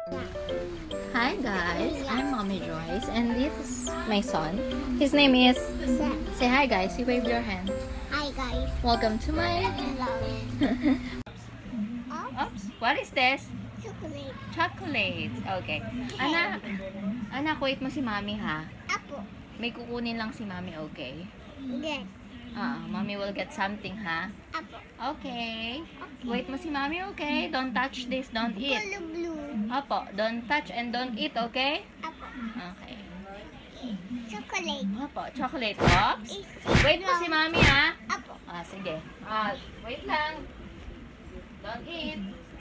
Hi guys, I'm Mommy Joyce and this is my son. His name is... Say hi guys, you wave your hand. Hi guys. Welcome to my... Hello. Oops, what is this? Chocolate. Chocolate. Okay. Anak, wait mo si Mommy ha. Apple. May kukunin lang si Mommy, okay? Good. Mommy will get something ha. Apple. Okay. Wait mo si Mommy, okay? Don't touch this, don't eat. Color blue. Opo, don't touch and don't eat, okay? Apple. Okay. Chocolate. Opo, chocolate. Oops. Wait mo si Mommy ha. Apple. Sige. Wait lang. Don't eat.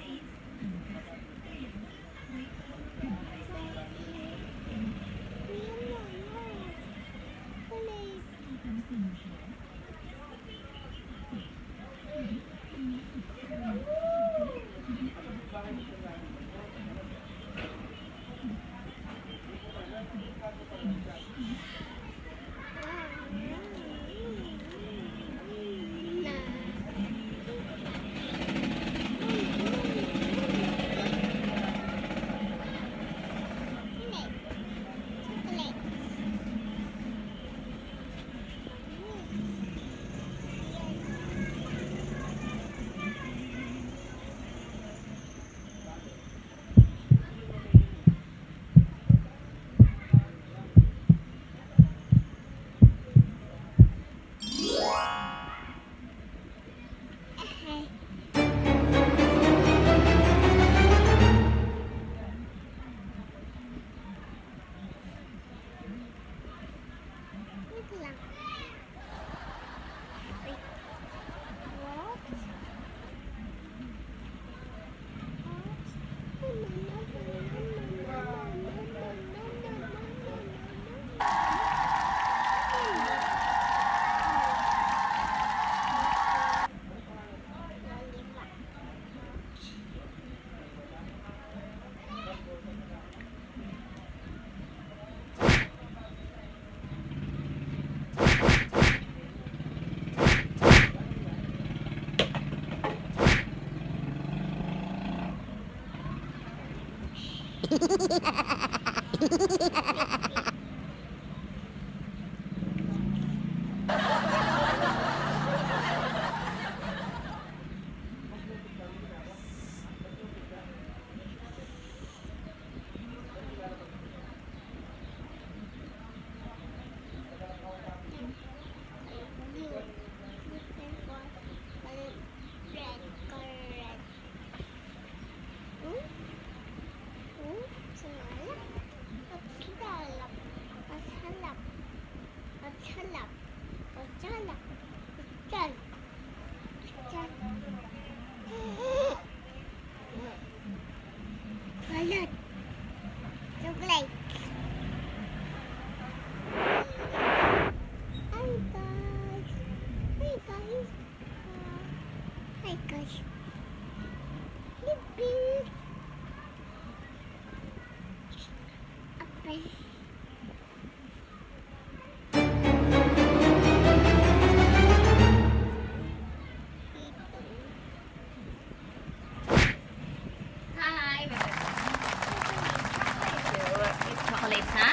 Chocolate. Hi guys. Yippee. Apple. Chocolates, ha?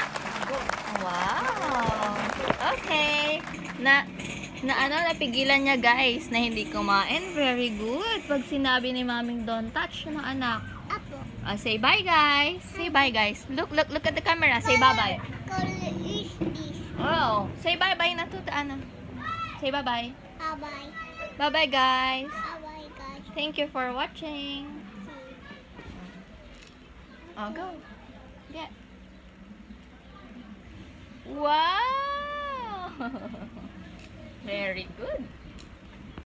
Wow! Okay. Napigilan niya guys na hindi kumain. Very good. Pag sinabi ni Maming don't touch ng anak. Apple. Say bye guys. Say bye guys. Look at the camera. Say bye-bye. Color is this. Oh, say bye-bye na to Say bye-bye. Bye-bye. Bye-bye guys. Bye-bye guys. Thank you for watching. Oh, go. Get. Wow! Very good.